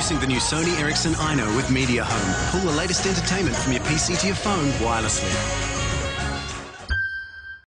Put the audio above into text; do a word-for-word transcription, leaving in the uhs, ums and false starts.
Introducing the new Sony Ericsson Aino with Media Home. Pull the latest entertainment from your P C to your phone wirelessly.